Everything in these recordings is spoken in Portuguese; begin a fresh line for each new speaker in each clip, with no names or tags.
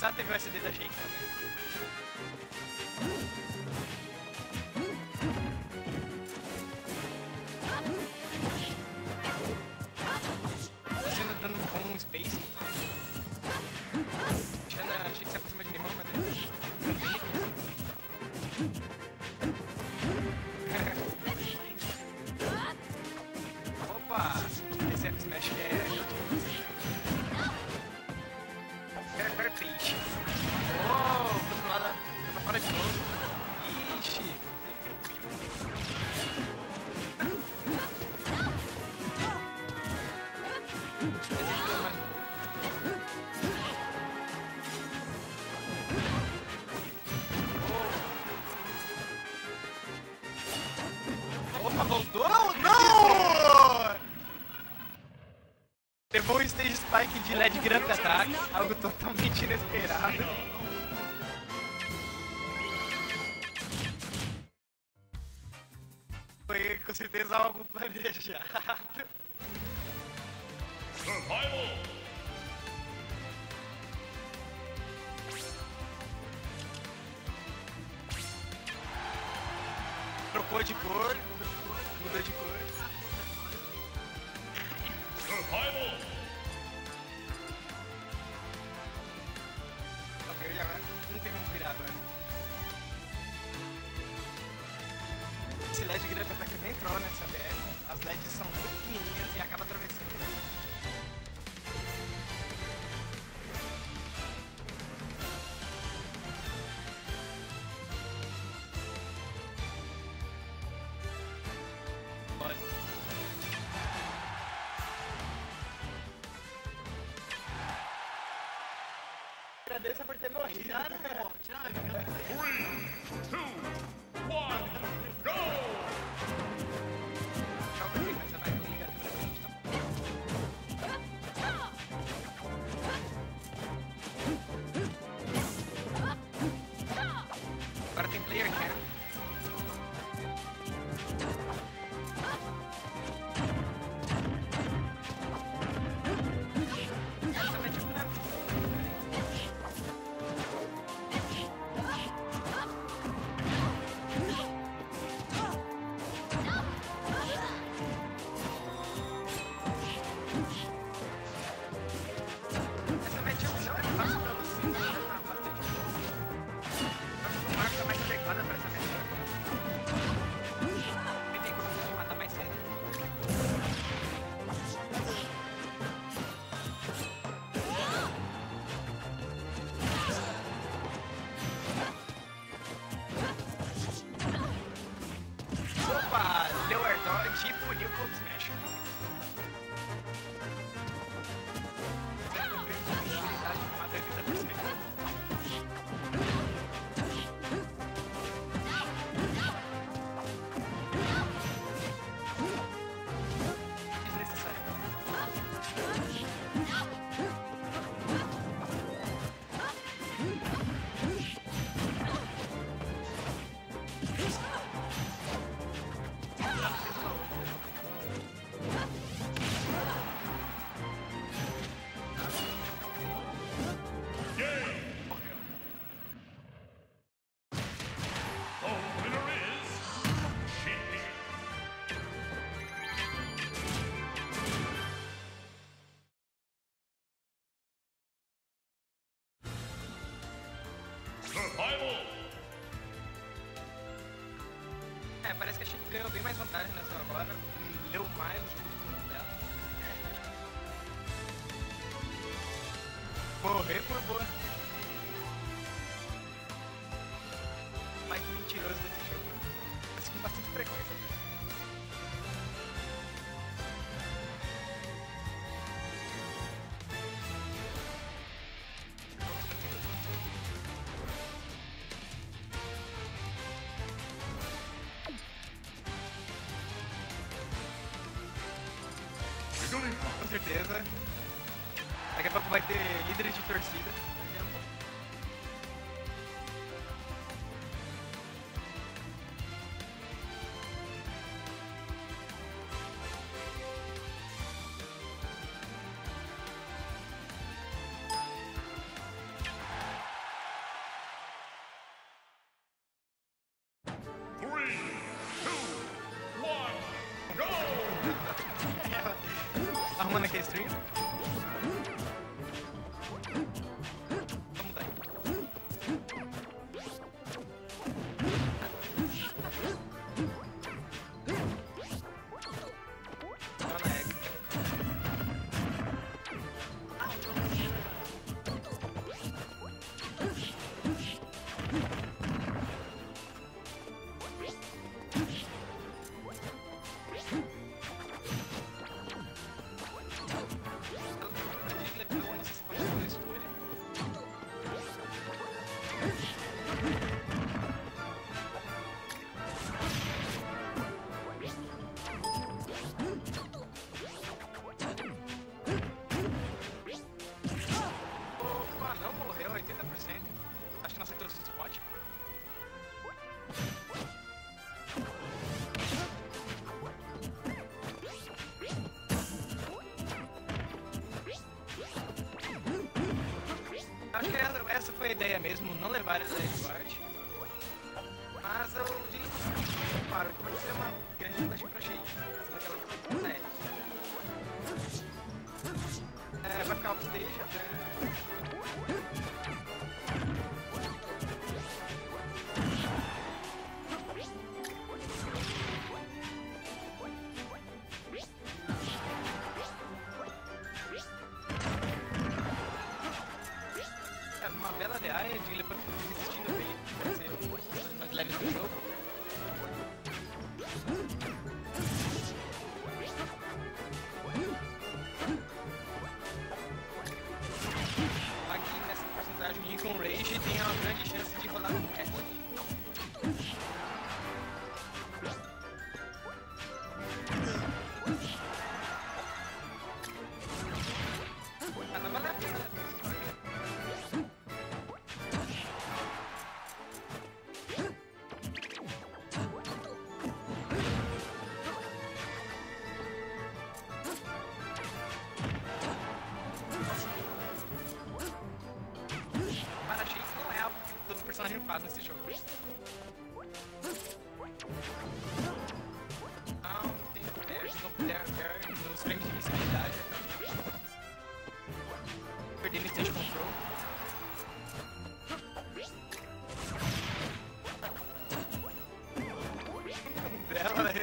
começar, teve o SD da Shake também. Você anda dando um space. Achei que você aproxima de mim, mas opa! Esse F Smash que é Fair peixe. Oh, tô pra fora de novo. Ixi. Opa, voltou? Não! Levou um stage spike de LED Grant Attack, algo totalmente inesperado. Foi com certeza algo planejado.
Survival!
Trocou de cor, mudou de cor.
Survival!
Tá verde agora, não tem como virar agora. Esse LED Grant Attack nem entrou nessa BR. As LEDs são muito pequenininhas e acaba atravessando. Agradeço por ter morrido.
3, 2, 1, go!
Joga aqui, mas você vai ligar pra frente, tá bom? Agora tem player cam. Opa, deu air dodge e puniu com o smash.
Survival!
É, parece que a Chico ganhou bem mais vantagem nessa agora. Leu mais os turnos dela. Morrer por boa. Mais mentiroso desse jogo. Mas com bastante frequência. Com certeza. Daqui a pouco vai ter líderes de torcida. falando aqui é stream. Vamos daí. Opa, não morreu, 80%. Acho que não acertou esse spot. Acho que essa foi a ideia mesmo, não levar ele da Edward. Mas eu digo que claro, pode ser uma grande vantagem pra Shade. Sendo aquela vai ficar upstage até. Uma bela DA, a Diglett resistindo bem, vai ser um dos leves do jogo. Aqui nessa porcentagem com Rage tem uma grande chance de rolar um catch. Não vale a pena. Para Shade não é algo que todo personagem faz nesse jogo. Não tem dash, nos frames de visibilidade. Perdendo stage control. Dela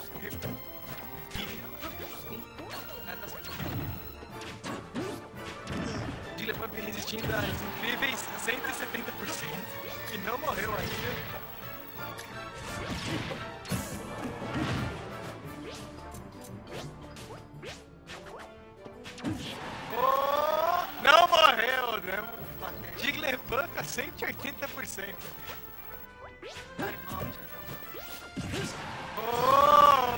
Diglett foi resistindo a incríveis 170% e não morreu ainda. Oh, não morreu, né? Diglett banca 180%. Oh!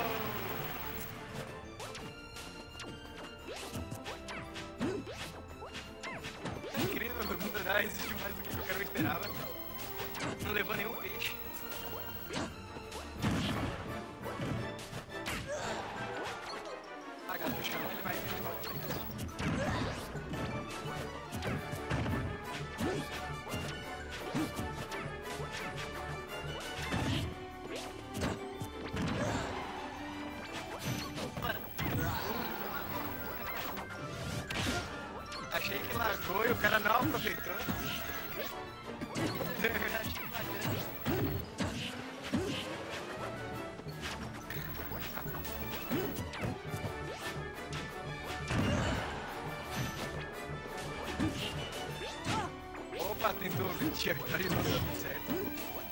É incrível, o mundo não existe mais do que eu quero esperava. Não levou nenhum peixe. Ah, gato, no chão ele vai levar o peixe. Achei que largou e o cara não aproveitou. Opa, tentou 20 agora e não deu certo.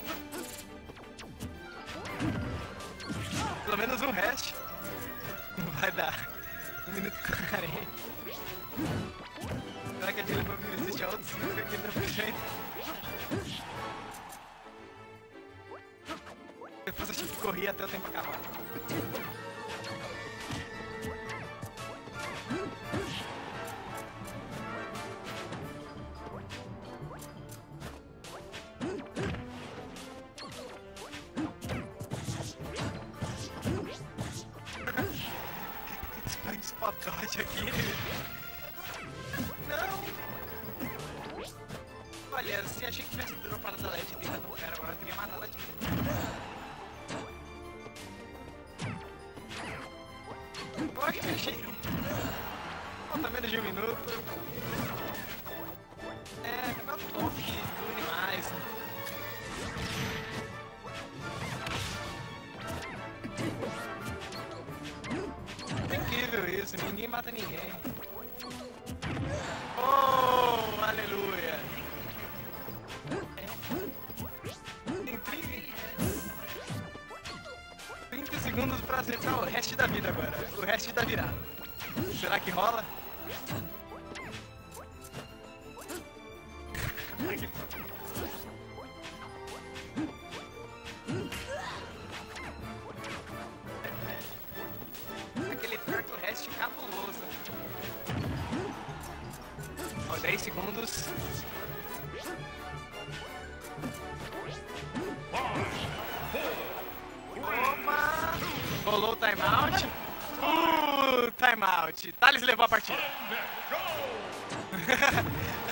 Pelo menos um rest. Não vai dar 1 minuto e 40. Será que a Diglett vai resistir a outros 50%? Depois eu tive que correr até o tempo acabar. Spot dodge aqui. Não! Olha, se achei que tivesse dropado da LED e tentado o cara, agora eu teria matado a Diglett. Eu acho que achei. falta menos de 1 minuto. É, campeonato top que une mais. É incrível isso, ninguém mata ninguém. Oh, aleluia. Tem 30 segundos pra acertar o resto da vida agora. O resto da virada. Será que rola? Aquele turtle rest cabuloso. Ó, 10 segundos. Opa! Rolou o timeout. Timeout. Thales levou a partida.